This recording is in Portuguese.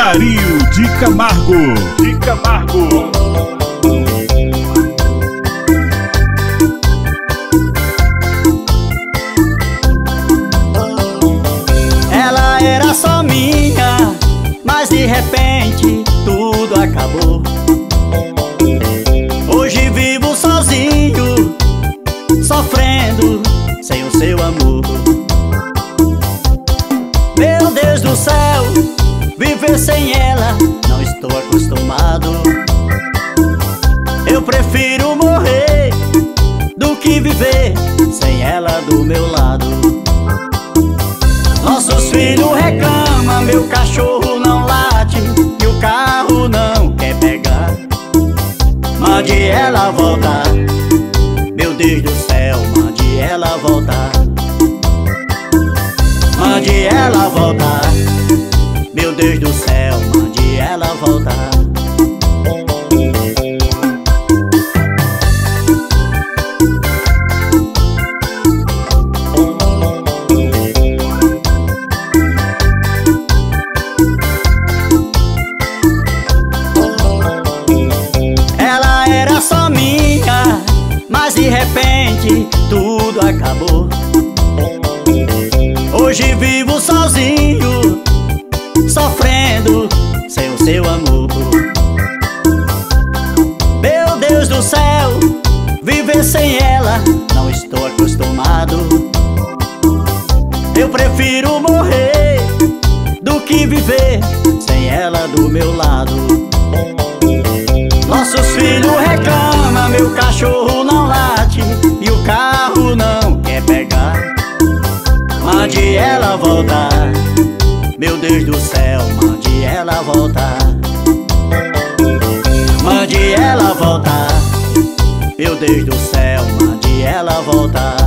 Dario de Camargo. Ela era só minha, mas de repente tudo acabou. Hoje vivo sozinho, sofrendo sem o seu amor. Meu Deus do céu, viver sem ela não estou acostumado. Eu prefiro morrer do que viver sem ela do meu lado. Nossos filhos reclamam, meu cachorro não late e o carro não quer pegar. Mande ela voltar, meu Deus do céu, mande ela voltar. Mande ela voltar, meu Deus do céu, mande ela voltar. Ela era só minha, mas de repente tudo acabou. Hoje vivo sozinho, sofrendo sem o seu amor. Meu Deus do céu, viver sem ela não estou acostumado. Eu prefiro morrer do que viver sem ela do meu lado. Nossos filhos reclamam, meu cachorro não late e o carro não quer pegar. Mande ela voltar, meu Deus do céu, mande ela voltar. Mande ela voltar, meu Deus do céu, mande ela voltar.